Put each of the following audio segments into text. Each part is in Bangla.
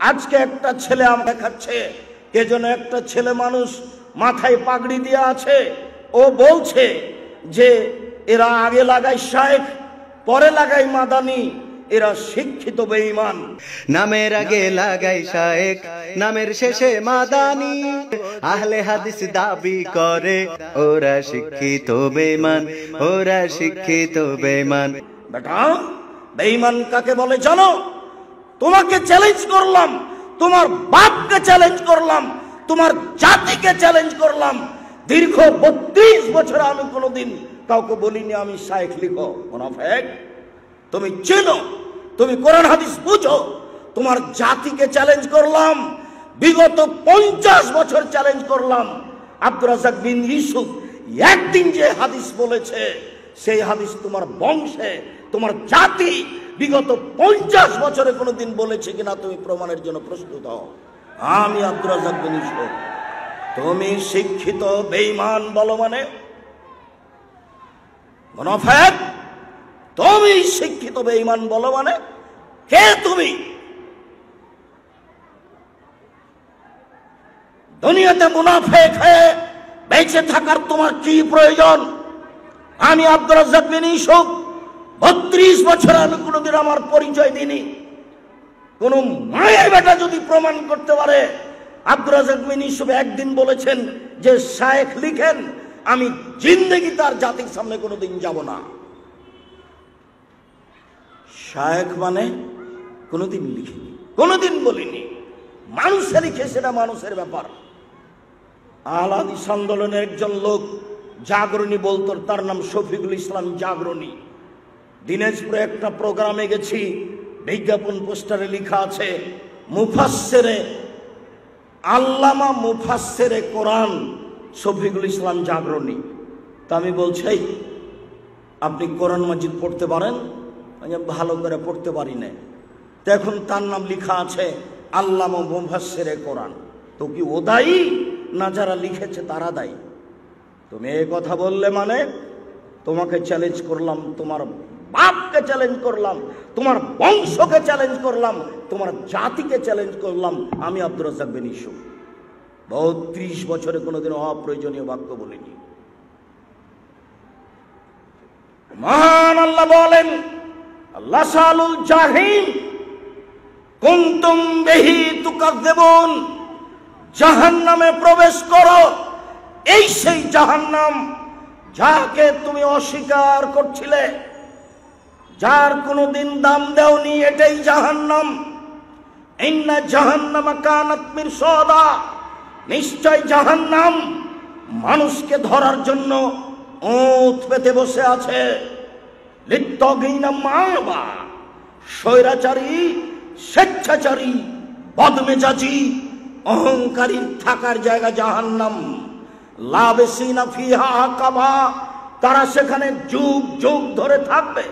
আজকে একটা ছেলে আমাকে দেখাচ্ছে, কে যেন একটা ছেলে মানুষ মাথায় পাগড়ি দিয়ে আছে, ও বলছে যে এরা আগে লাগায় শায়েখ পরে লাগায় মাদানি, এরা শিক্ষিত বেঈমান। নামের আগে লাগাই শায়েখ নামের শেষে মাদানি, আহলে হাদিস দাবি করে ওরা শিক্ষিত বেঈমান, ওরা শিক্ষিত বেঈমান। বেটা বেঈমান কাকে বলে জানো? তোমাকে চ্যালেঞ্জ করলাম, তোমার বাপকে চ্যালেঞ্জ করলাম, তোমার জাতিকে চ্যালেঞ্জ করলাম। দীর্ঘ 32 বছর আমি কোনোদিন কাউকে বলিনি আমি শায়েখ লিখো। মুনাফিক, তুমি চেনো, তুমি কোরআন হাদিস বুঝো। তোমার জাতিকে চ্যালেঞ্জ করলাম, বিগত 50 বছর চ্যালেঞ্জ করলাম। আব্দুর রাজ্জাক বিন ইউসুফ একদিন যে হাদিস বলেছে, সেই হাদিস তোমার বংশে, তোমার জাতি বিগত 50 বছরে কোনোদিন বলেছে কিনা তুমি প্রমাণের জন্য প্রস্তুত হও। আমি আব্দুর রাজ্জাক বিন ইউসুফ। তুমি শিক্ষিত বেঈমান বলো মানে? মুনাফিক, তুমি শিক্ষিত বেঈমান বলো মানে? কে তুমি? দুনিয়াতে মুনাফিক হয়ে বেঁচে থাকার তোমার কি প্রয়োজন? আমি আব্দুর রাজ্জাক বিন ইউসুফ 32 বছর আমি কোনোদিন আমার পরিচয় দিইনি। কোন মায়ের বেটা যদি প্রমাণ করতে পারে আব্দুর রাজ্জাক বিন ইউসুফ একদিন বলেছেন যে শায়েখ লিখেন, আমি জিন্দেগি তার জাতির সামনে কোনোদিন যাব না। শায়েখ মানে কোনোদিন লিখিনি, কোনোদিন বলিনি। মানুষে লিখে, সেটা মানুষের ব্যাপার। আহলে হাদিস আন্দোলনের একজন লোক জাগরণী বলতো, তার নাম শফিকুল ইসলাম জাগরণী। দিনাজপুরে একটা প্রোগ্রামে গেছি, বিজ্ঞাপন পোস্টারে লেখা আছে মুফাসসিরে আল্লামা মুফাসসিরে কোরআন শফিকুল ইসলাম জাগরণী। তা আমি বলছি, আপনি কোরআন মাজিদ পড়তে পারেন? ভালো করে পড়তে পারি না। তো এখন তার নাম লেখা আছে আল্লামা মুফাসসিরে কোরআন। তো কি ও দায়ী না যারা লিখেছে তারা দায়ী? তুমি এই কথা বললে মানে তোমাকে চ্যালেঞ্জ করলাম, তোমার বাপকে চ্যালেঞ্জ করলাম, তোমার বংশকে চ্যালেঞ্জ করলাম, তোমার জাতিকে চ্যালেঞ্জ করলাম। আমি আব্দুর রাজ্জাক বিন ইউসুফ 32 বছরে কোনোদিন অপ্রয়োজনীয় বাক্য বলিনি। মহান আল্লাহ বলেন, আল্লাহ সালুল জাহিম কুনতুম বিহি তুকাযযিবুন, জাহান্নামে প্রবেশ করো। এই সেই জাহান্নাম যাকে তুমি অস্বীকার করছিলে, যার কোনোদিন দাম দেওনি, এটাই জাহান্নাম। ইন্না জাহান্নামা কানাত মিরসাদা, নিশ্চয় জাহান্নাম মানুষকে ধরার জন্য ওঁত পেতে বসে আছে। লিত্তাগিনা মাবা, স্বৈরাচারী, স্বেচ্ছাচারী, বদমেজাজি, অহংকারীর থাকার জায়গা জাহান্নাম। লাবিসিনা ফিহা আকাবা, তারা সেখানে যুগ যুগ ধরে থাকবে।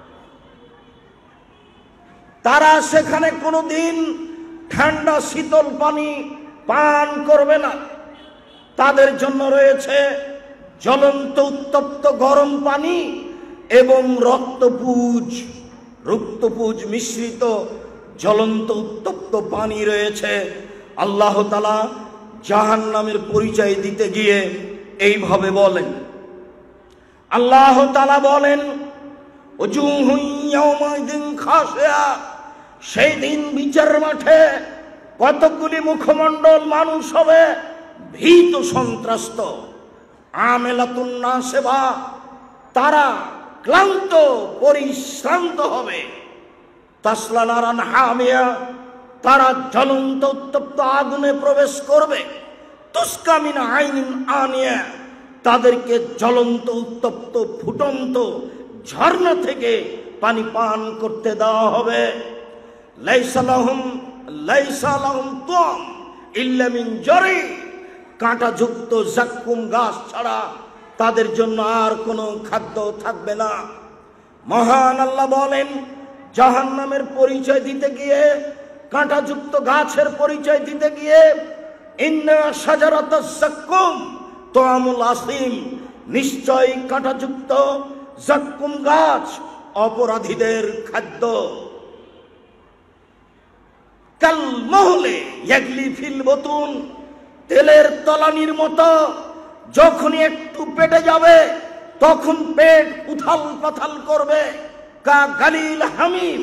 তারা সেখানে কোনোদিন ঠান্ডা শীতল পানি পান করবে না। তাদের জন্য রয়েছে জ্বলন্ত উত্তপ্ত গরম পানি এবং রক্তপুজ মিশ্রিত জ্বলন্ত উত্তপ্ত পানি রয়েছে। আল্লাহ তাআলা জাহান্নামের পরিচয় দিতে গিয়ে এইভাবে বলেন, আল্লাহ তাআলা বলেন, উজুহু ইয়াওমাইদিন খাশিয়া, সেই দিন বিচার মাঠে কতগুলি মুখমণ্ডল মানুষ হবে ভীত সন্ত্রস্ত। আমেলাতুন নাসিবা, তারা ক্লান্ত পরিশ্রান্ত হবে। তাসলা নারান হামিয়া, তারা জ্বলন্ত উত্তপ্ত আগুনে প্রবেশ করবে। তুসকা মিন আইনিন আনিয়া, তাদেরকে জ্বলন্ত উত্তপ্ত ফুটন্ত ঝর্ণা থেকে পানি পান করতে দেওয়া হবে। লাইসা লাহুম তুম ইল্লা মিন জারি, কাঁটাযুক্ত জাক্কুম গাছ ছাড়া তাদের জন্য আর কোনো খাদ্য থাকবে না। মহান আল্লাহ বলেন, জাহান্নামের পরিচয় দিতে গিয়ে, কাঁটাযুক্ত গাছের পরিচয় দিতে গিয়ে, ইন্না শাজারাতাজ জাক্কুম তুআমুল আসিম, নিশ্চয় কাঁটাযুক্ত জাক্কুম গাছ অপরাধীদের খাদ্য। কাল মহলে ইয়াগলি ফিল বতুন, তেলের তলানির মতো যখনই একটু পেটে যাবে তখন পেট উথাল পাথাল করবে। কা গালিল হামিম,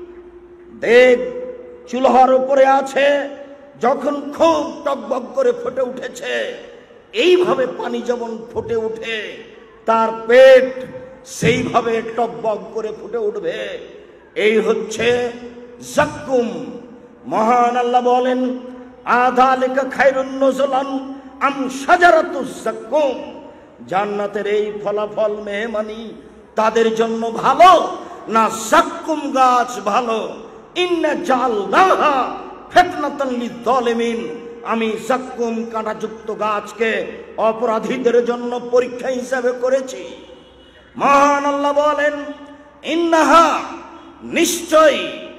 দেখ চুলার উপরে আছে, যখন খুব টকবক করে ফুটে উঠেছে, এইভাবে পানি যেমন ফুটে উঠে তার পেট সেইভাবে টকবক করে ফুটে উঠবে। এই হচ্ছে জাক্কুম। মহান আল্লাহ বলেন, আযালিকা খায়রুন নুজুলান আম শাজারাতুজ জাক্কুম, জান্নাতের এই ফলাফল মেহমানি তাদের জন্য ভালো না জাক্কুম গাছ ভালো? ইন্না জাআলনাহা ফিতনাতান লিয-যালিমিন, আমি জাক্কুম কাঁটাযুক্ত গাছকে অপরাধীদের জন্য পরীক্ষা হিসাবে করেছি। মহান আল্লাহ বলেন, ইন্নাহা, নিশ্চয়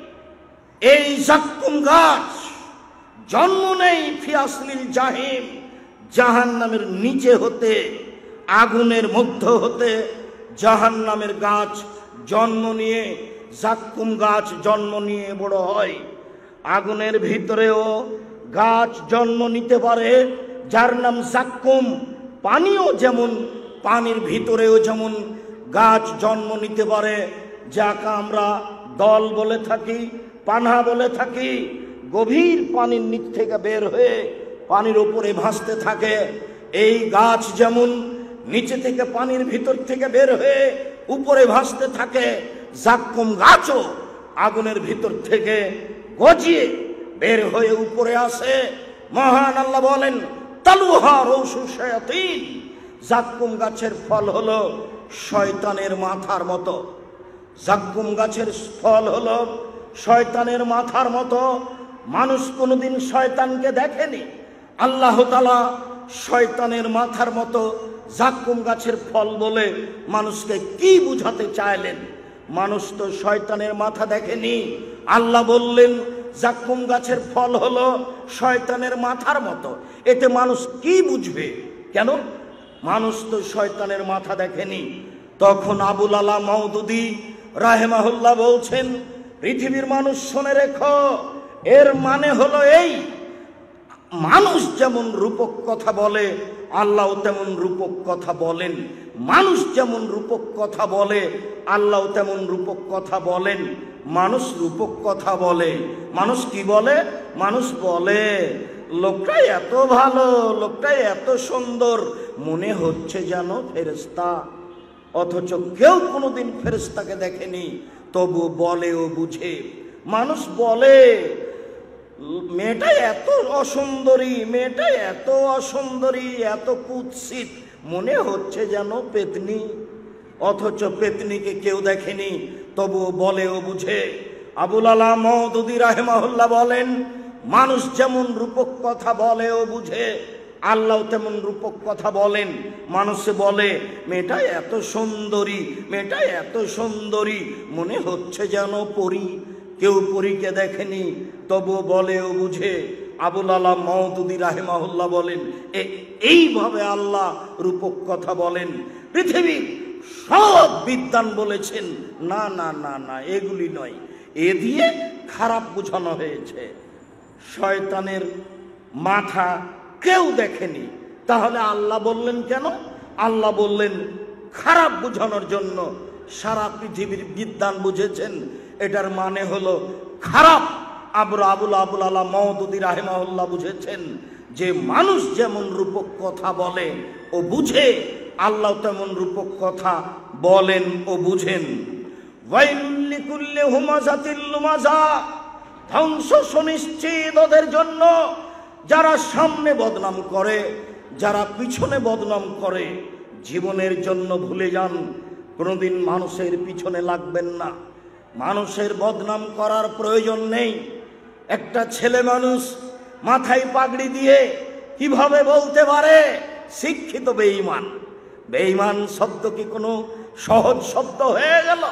এই জাক্কুম গাছ জন্ম নেই ফি আসলিল জাহিম, জাহান্নামের নিচে হতে, আগুনের মধ্য হতে জাহান্নামের গাছ জন্ম নিয়ে, জাক্কুম গাছ জন্ম নিয়ে বড় হয়। আগুনের ভিতরেও গাছ জন্ম নিতে পারে যার নাম জাক্কুম। পানিও যেমন, পানির ভিতরেও যেমন গাছ জন্ম নিতে পারে, যাকে আমরা দল বলে থাকি, পানা বলে থাকি। গভীর পানির নিচ থেকে বের হয়ে পানির উপরে ভাসতে থাকে। এই গাছ যেমন নিচে থেকে পানির ভিতর থেকে বের হয়ে উপরে ভাসতে থাকে, জাক্কুম গাছও আগুনের ভিতর থেকে গজিয়ে বের হয়ে উপরে আসে। মহান আল্লাহ বলেন, তালুহা রউসু শায়াতিন, জাক্কুম গাছের ফল হলো শয়তানের মাথার মতো। জাক্কুম গাছের ফল হলো শয়তানের মাথার মতো। মানুষ কোনোদিন শয়তানকে দেখেনি, আল্লাহ তাআলা শয়তানের মাথার মতো জাক্কুম গাছের ফল বলে মানুষকে কি বুঝাতে চাইলেন? মানুষ তো শয়তানের মাথা দেখেনি, আল্লাহ বললেন জাক্কুম গাছের ফল হলো শয়তানের মাথার মতো। এতে মানুষ কি বুঝবে? কেন? মানুষ তো শয়তানের মাথা দেখেনি। তখন আবুল আলা মওদুদী রাহিমাহুল্লাহ বলছেন, পৃথিবীর মানুষ শুনে রেখো, এর মানে হলো এই, মানুষ যেমন রূপক কথা বলে আল্লাহ তেমন রূপক কথা বলেন। মানুষ যেমন রূপক কথা বলে আল্লাহ তেমন রূপক কথা বলেন। মানুষ রূপক কথা বলে, মানুষ কি বলে? মানুষ বলে লোকটাই এত ভালো, লোকটাই এত সুন্দর, মনে হচ্ছে যেন ফেরেশতা। অথচ কেউ কোনোদিন ফেরেশতাকে দেখেনি, তবু বলে ও বুঝে। মানুষ বলে মেয়েটা এত অসুন্দরী, মেয়েটা এত অসুন্দরী, এত কুৎসিত, মনে হচ্ছে যেন পেতনি। অথচ পেতনিকে কেউ দেখেনি, তবু বলে ও বুঝে। আবুল আলা মওদুদী রাহিমাহুল্লাহ বলেন, মানুষ যেমন রূপক কথা বলে ও বুঝে, আল্লাহ তেমন রূপক কথা বলেন। মানুষ বলে মেয়েটা এত সুন্দরী, মেয়েটা এত সুন্দরী, মনে হচ্ছে যেন পরী। কেউ পরীকে দেখেনি, তবু বলে ও বুঝে। আবুল আলা মওদুদী রাহিমাহুল্লাহ বলেন, এইভাবে আল্লাহ রূপক কথা বলেন। পৃথিবীর সব বিদ্বান বলেছেন না না না না, এগুলি নয়, এ দিয়ে খারাপ বোঝানো হয়েছে। শয়তানের মাথা কেউ দেখেনি, তাহলে আল্লাহ বললেন কেন? আল্লাহ বললেন খারাপ বোঝানোর জন্য। সারা পৃথিবীর বিদ্বান বুঝেছেন এটার মানে হলো খারাপ। আবুল আলা মওদুদী রাহিমাহুল্লাহ বুঝেছেন যে মানুষ যেমন রূপক কথা বলে ও বুঝে, আল্লাহ তেমন রূপক কথা বলেন ও বুঝেন। ওয়াইলুল লিকুল্লি হুমাযাতিল লুমাযা, ধ্বংস সুনিশ্চিত ওদের জন্য যারা সামনে বদনাম করে, যারা পিছনে বদনাম করে। জীবনের জন্য ভুলে যান, কোনোদিন মানুষের পিছনে লাগবেন না, মানুষের বদনাম করার প্রয়োজন নেই। একটা ছেলে মানুষ মাথায় পাগড়ি দিয়ে কিভাবে বলতে পারে শিক্ষিত বেঈমান? বেঈমান শব্দ কি কোনো সহজ শব্দ হয়ে গেল?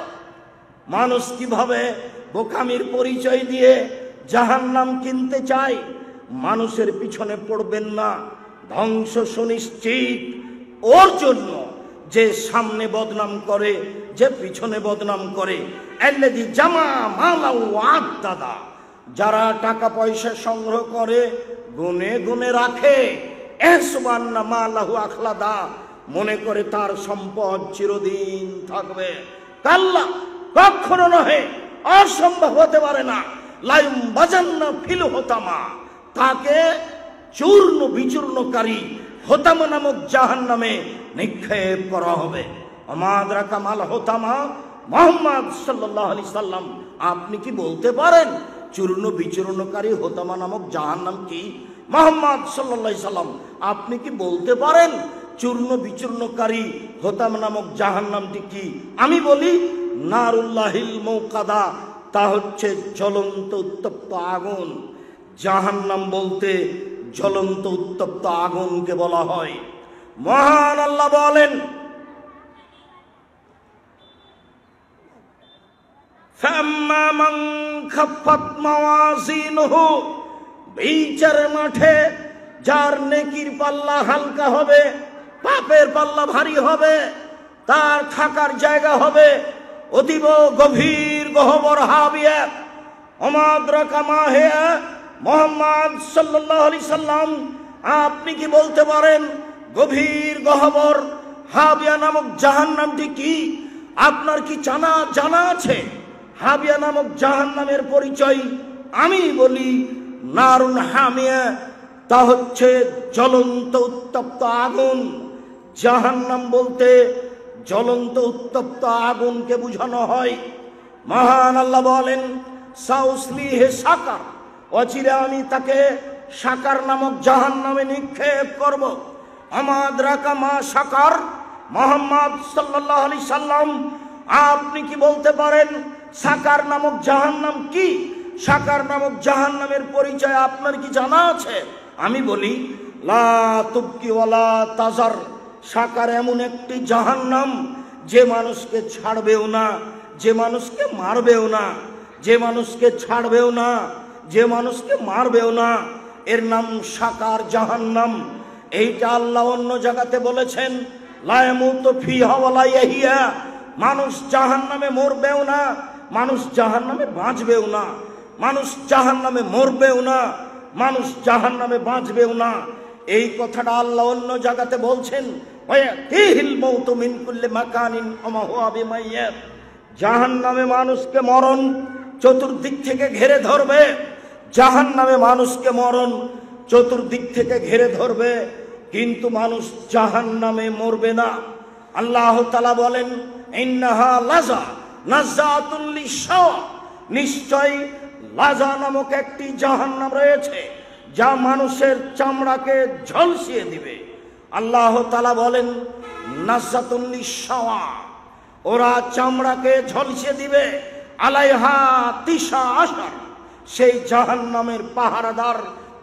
মানুষ কিভাবে বোকামির পরিচয় দিয়ে জাহান্নাম কিনতে চায়? মানুষের পিছনে পড়বেন না, ধ্বংস সুনিশ্চিত ওর জন্য যে সামনে বদনাম করে, যে পিছনে বদনাম করে। আল্লাযী জামা মালা ওয়া আদ্দাদা, যারা টাকা পয়সা সংগ্রহ করে গুনে গুনে রাখে, এসবান্না মালাহু আখলাদা, মনে করে তার সম্পদ চিরদিন থাকবে। কাল্লা, কখনো নহে, অসম্ভব হতে পারে না। লাইম বাজান্না ফিল হোতামা, তাকে চূর্ণ বিচূর্ণকারী হোতামা নামক জাহান্নামে নিক্ষেপ করা হবে। আমাদরা কামাল হোতামা, মুহাম্মদ সাল্লাল্লাহু আলাইহি সাল্লাম আপনি কি বলতে পারেন চূর্ণ বিচূর্ণকারী হোতামা নামক জাহান্নাম কি? মুহাম্মদ সাল্লাল্লাহু আলাইহি সাল্লাম আপনি কি বলতে পারেন চূর্ণ বিচূর্ণকারী হোতামা নামক জাহান্নামটি কি? আমি বলি নারুল্লাহিল মৌকাদা, তা হচ্ছে জ্বলন্ত উত্তপ্ত আগুন। জাহান্নাম বলতে জ্বলন্ত উত্তপ্ত আগুনকে বলা হয়। মহান আল্লাহ বলেন, ফাম্মা মান খাফফাত মাওয়াজিনুহু, বিচারের মাঠে যার নেকির পাল্লা হালকা হবে, পাপের পাল্লা ভারী হবে, তার থাকার জায়গা হবে অতীব গভীর গহ্বর হাবিয়া। আমাদরাকা মা হিয়া, মুহাম্মদ সাল্লাল্লাহু আলাইহি সাল্লাম আপনি কি বলতে পারেন গভীর গহ্বর হাবিয়া নামক জাহান্নামটি কি? আপনার কি জানা আছে হাবিয়া নামক জাহান্নামের পরিচয়? আমি বলি নারুন হামিয়া, তা হচ্ছে জ্বলন্ত উত্তপ্ত আগুন। জাহান্নাম বলতে জ্বলন্ত উত্তপ্ত আগুনকে বোঝানো হয়। মহান আল্লাহ বলেন, সাউসলিহে সাকার, অচিরে আমি তাকে সাকার নামক জাহান্নামে নিক্ষেপ করব। আমাদরাকা মা সাকার, মুহাম্মদ সাল্লাল্লাহু আলাইহি সাল্লাম আপনি কি বলতে পারেন সাকার নামক জাহান্নাম কি? সাকার নামক জাহান্নামের পরিচয় আপনার কি জানা আছে? আমি বলি লা তুবকি ওয়ালা তাজার, সাকার এমন একটি জাহান্নাম যে মানুষকে ছাড়বেও না, যে মানুষকে মারবেও না, যে মানুষকে ছাড়বেও না, যে মানুষকে মারবেও না, এর নাম সাকার জাহান্নাম। এইটা আল্লাহ অন্য জায়গাতে বলেছেন, লা ইয়ামুতু ফিহা ওয়ালা ইয়াহিয়া, মানুষ জাহান্নামে মরবেও না, মানুষ জাহান্নামে বাঁচবেও না, মানুষ জাহান্নামে মরবেও না, মানুষ জাহান্নামে বাঁচবেও না। এই কথাটা আল্লাহ অন্য জায়গাতে বলছেন, ওয়াতিহিল মাউতু মিন কুল্লি মাকানিন ওয়া হুয়া বিমাইয়াত, জাহান্নামে মানুষকে মরণ চতুর্দিক থেকে ঘিরে ধরবে। জাহান্নামে মানুষকে মরণ চতুর্দিক থেকে ঘিরে ধরবে, কিন্তু মানুষ জাহান্নামে মরবে না। আল্লাহ তাআলা বলেন, ইন্নাহা লাযা নাযাতুল লিশাওয়া, নিশ্চয় লাযা নামক একটি জাহান্নাম রয়েছে যা মানুষের চামড়াকে ঝলসিয়ে দিবে। আল্লাহ তাআলা বলেন নাযাতুল লিশাওয়া, ওরা চামড়াকে ঝলসিয়ে দিবে। আলাইহা তিসা আশার, সেই জাহান্নামের পাহারাদার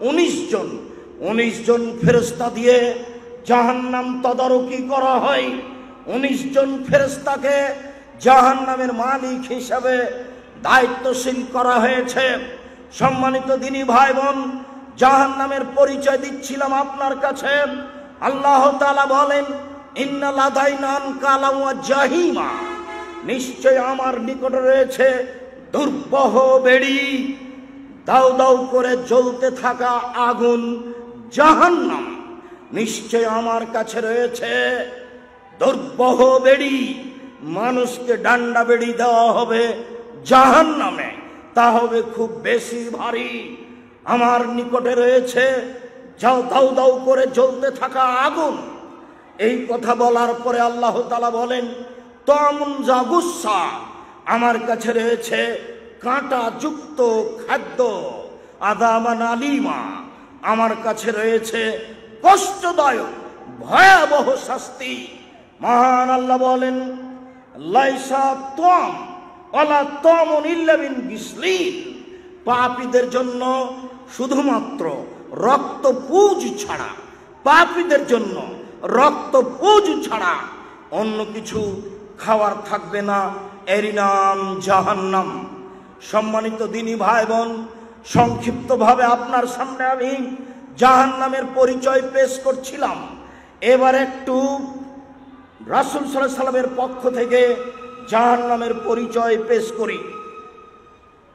19 জন ফেরেশতা দিয়ে জাহান্নাম তদারকি করা হয়। 19 জন ফেরেশতাকে জাহান্নামের মালিক হিসাবে দায়িত্বশীল করা হয়েছে। সম্মানিত দিনী ভাই বোন, জাহান্নামের পরিচয় দিচ্ছিলাম আপনার কাছে। আল্লাহ তাআলা বলেন, ইন্না লাদাইনা আনকালা ওয়া জাহিমা, নিশ্চয় আমার নিকটে রয়েছে দুর্বহ বেড়ি, দাউ দাউ করে জ্বলতে থাকা আগুন জাহান্নাম। নিশ্চয় আমার কাছে রয়েছে দুর্বহ বেড়ি, মানুষকে ডান্ডা বেড়ি দেওয়া হবে জাহান্নামে, তা হবে খুব বেশি ভারী। আমার নিকটে রয়েছে দাউ দাউ করে জ্বলতে থাকা আগুন। এই কথা বলার পরে আল্লাহ তাআলা বলেন, তামুন জাগুসা, আমার কাছে রয়েছে কাঁটা যুক্ত খাদ্য, আদামান আলিমা, আমার কাছে রয়েছে কষ্টদায়ক ভয়াবহ শাস্তি। মহান আল্লাহ বলেন, লাইসা তাম ওয়ালা তামুন ইল্লা মিন গিসলিন, পাপীদের জন্য শুধুমাত্র রক্তপুঁজ ছাড়া, পাপীদের জন্য রক্তপুঁজ ছাড়া অন্য কিছু খাওয়ার থাকবে না, এরই নাম জাহান্নাম। সম্মানিত দিনী ভাই বোন, সংক্ষিপ্তভাবে আপনার সামনে আমি জাহান্নামের পরিচয় পেশ করছিলাম। এবার একটু রাসূল সাল্লাল্লাহু আলাইহি সাল্লামের পক্ষ থেকে জাহান্নামের পরিচয় পেশ করি।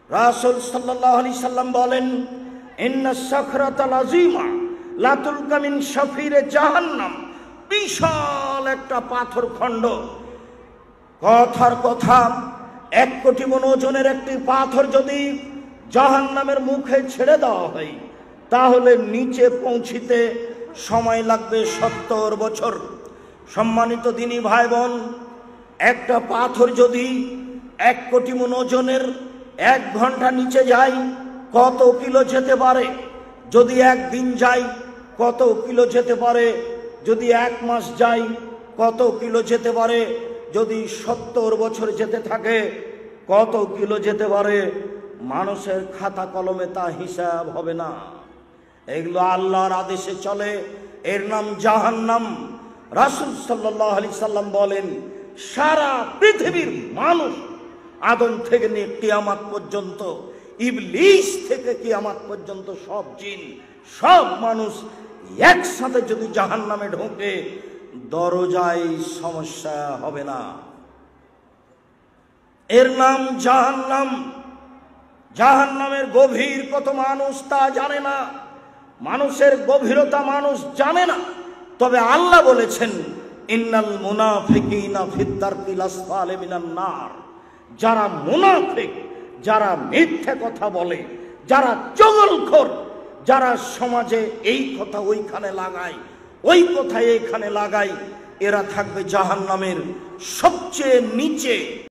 রাসূল সাল্লাল্লাহু আলাইহি সাল্লাম বলেন, ইন্না সাখরাতাল আযীমা লা তুলকা মিন শাফিরে জাহান্নাম। বিশাল একটা পাথর খণ্ড, কথার কথা 1 কোটি মণ ওজনের একটি পাথর যদি জাহান্নামের মুখে ছেড়ে দেওয়া হয়, তাহলে নিচে পৌঁছিতে সময় লাগবে 70 বছর। সম্মানিত দিনী ভাই বোন, একটা পাথর যদি 1 কোটি মণ ওজনের 1 ঘন্টা নিচে যায়, কত কিলো যেতে পারে? যদি 1 দিন যায়, কত কিলো যেতে পারে? যদি 1 মাস যায়, কত কিলো যেতে পারে? যদি 70 বছর যেতে থাকে, কত কিলো যেতে পারে? মানুষের খাতা কলমে তা হিসাব হবে না। এগুলো আল্লাহর আদেশে চলে, এর নাম জাহান্নাম। রাসূল সাল্লাল্লাহু আলাইহি সাল্লাম বলেন, সারা পৃথিবীর মানুষ, আদম থেকে নিয়ে কিয়ামত পর্যন্ত, ইবলিস থেকে কিয়ামত পর্যন্ত সব জিন, সব মানুষ একসাথে যদি জাহান্নামে ঢোকে, দরজায় সমস্যা হবে না। এর নাম জাহান্নাম। জাহান্নামের গভীর কত মানুষ তা জানে না, মানুষের গভীরতা মানুষ জানে না। তবে আল্লাহ বলেছেন, ইন্নাল মুনাফিকিনা ফিদ দারকিল আসফালি মিনান নার। যারা মুনাফিক, যারা মিথ্যা কথা বলে, যারা চগলখোর, যারা সমাজে এই কথা ওইখানে লাগায়, ওই কথা এইখানে লাগায়, এরা থাকবে জাহান্নামের সবচেয়ে নিচে।